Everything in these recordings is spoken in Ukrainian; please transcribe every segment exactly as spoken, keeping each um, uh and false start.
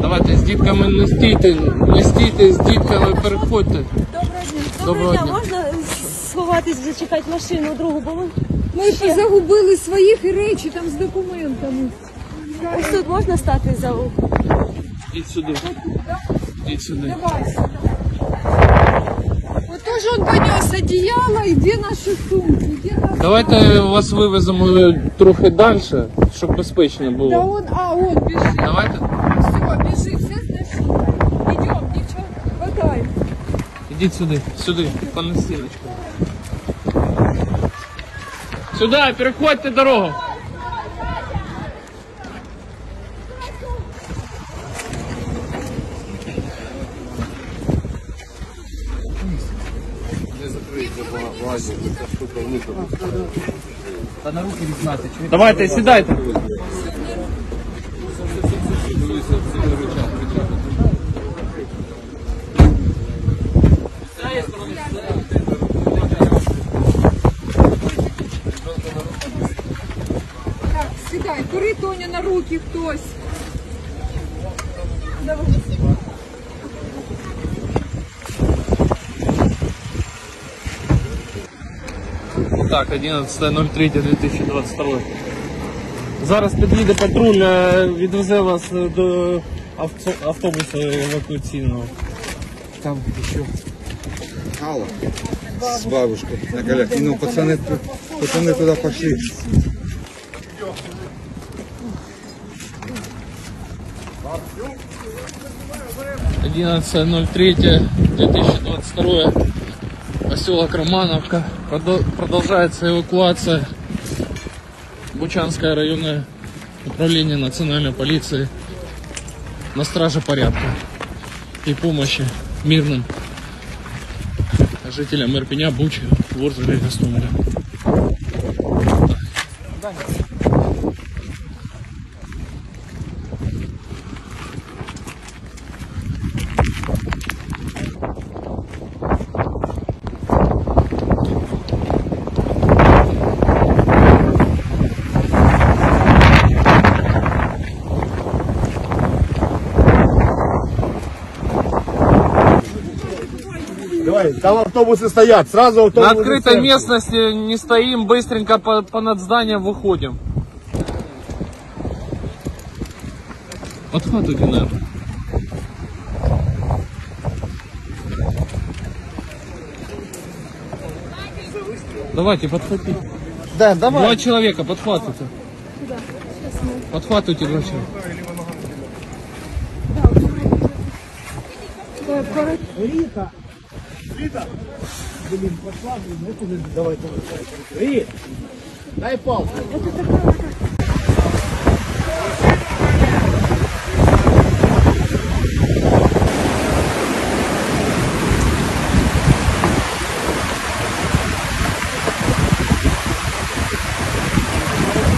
Давайте з дітками не стійте, не стійте з дітками, переходьте. Доброго дня. Доброго дня. Можна сховатись, зачекати машину другу, бо Ми загубили своїх і речі там з документами. ось тут можна стати за угол? Ідіть сюди. Ідіть сюди. Вот тоже он понес одеяло, и где наши сумки? Где наши... Давайте вас вивеземо трохи далі, щоб безпечно Да було. он, а, он бежит. Давайте. Все, бежит, все нашли. Идем, девчонка, хватай. Ідіть сюди, сюди, пане Стіночко. Сюди, переходьте дорогу. Давайте, сідайте. Так, сідай, бери Тоня на руки хтось. Давай. Так, одинадцяте ноль третє дві тисячі двадцять другого. Зараз під'їде патруль, е, відвезе вас до авто- автобуса евакуаційного. Там ще. Алла с бабушкой на коляске. Ну, пацаны, пацаны туда пошли. одиннадцатое ноль третье две тысячи двадцать второе. Поселок Романовка. Продо- Продолжается эвакуация. Бучанское районное управление национальной полиции на страже порядка и помощи мирным жителям Ирпеня, Бучи, Ворзеля и Гостомеля. Давай, там автобусы стоят, сразу автобусы. На открытой местности не стоим, быстренько по, по над зданием выходим. Подхватывайте, наверное. Давайте, подхватите. Да, давай. Два человека, подхватывайте. Подхватывайте два человека. Рита. Рита. Блин, пошла, блин, это же давай. Рит, дай палку.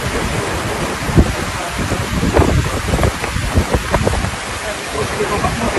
Пошли,